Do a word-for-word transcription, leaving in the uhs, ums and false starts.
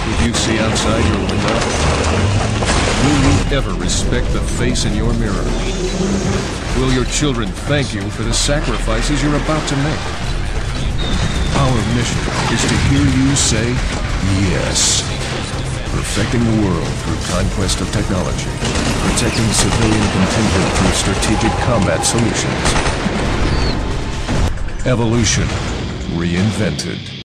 what you see outside your window? Will you ever respect the face in your mirror? Will your children thank you for the sacrifices you're about to make? Our mission is to hear you say yes. Perfecting the world through conquest of technology. Protecting civilian contingent through strategic combat solutions. Evolution reinvented.